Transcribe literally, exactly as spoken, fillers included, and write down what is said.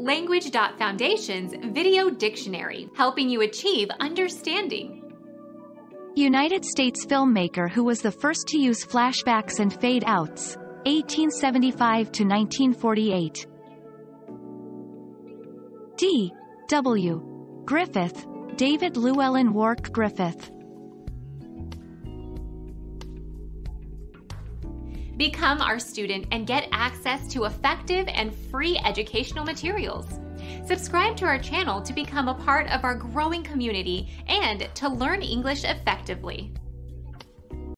Language Foundation's Video Dictionary, helping you achieve understanding. United States filmmaker who was the first to use flashbacks and fade-outs, eighteen seventy-five to nineteen forty-eight. D. W. Griffith, David Llewellyn Wark Griffith. Become our student and get access to effective and free educational materials. Subscribe to our channel to become a part of our growing community and to learn English effectively.